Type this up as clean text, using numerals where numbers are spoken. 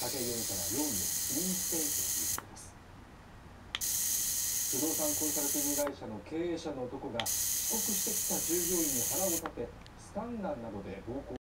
酒酔いから容疑を否認しているということです。不動産コンサルティング会社の経営者の男が遅刻してきた従業員に腹を立てスタンガンなどで暴行